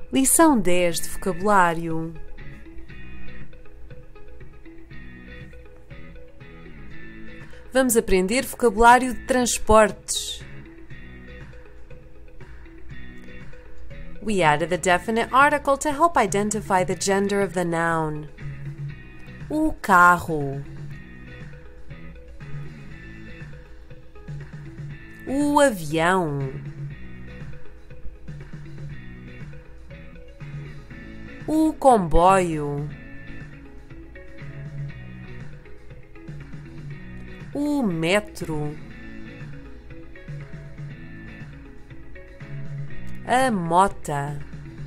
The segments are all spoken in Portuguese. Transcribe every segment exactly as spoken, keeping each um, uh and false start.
Lição dez de vocabulário. Vamos aprender vocabulário de transportes. We added the definite article to help identify the gender of the noun. O carro. O avião. O comboio. O metro. A mota.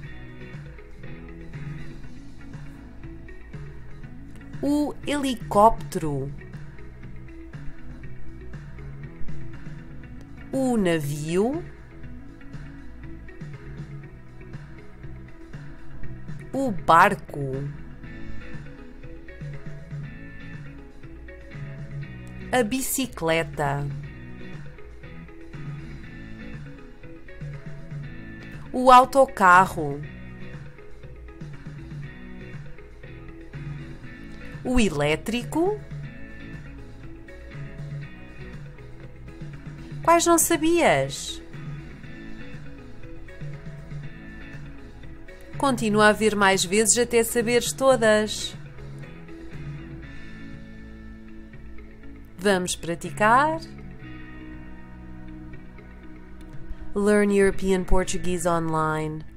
O helicóptero. O navio. O barco. A bicicleta. O autocarro. O elétrico. Quais não sabias? Continua a ver mais vezes até saberes todas. Vamos praticar. Learn European Portuguese online.